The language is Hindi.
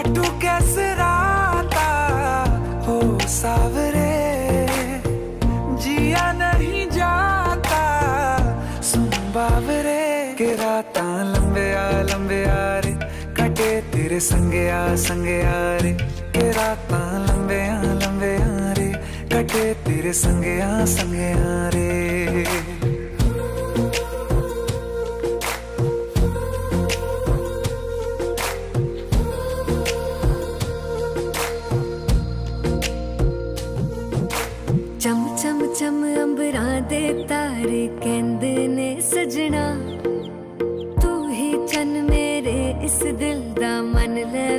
तू कैसे राता हो सावरे, जिया नहीं जाता सुन बावरे। के राता लंबे आ रे, कटे तेरे संगे आ रे। के राता लंबे आ रे, कटे तेरे संगे आ रे। चम चम चम अंबरां दे तारे कहंदे ने सजना, तू ही चन मेरे इस दिल दा मन ले